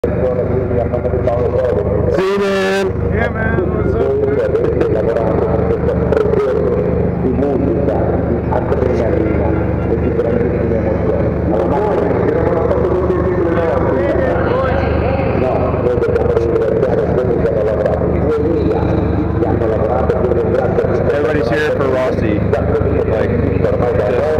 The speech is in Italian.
See you, man. Yeah, man. What's up? Di musica, di adrenalina e di grandissime emozioni. Ma noi che non hanno fatto tutti i titoli nostri. No, noi dobbiamo ringraziare quelli che hanno lavorato, 2000 che hanno lavorato per un grande. Everybody's here for Rossi. Like,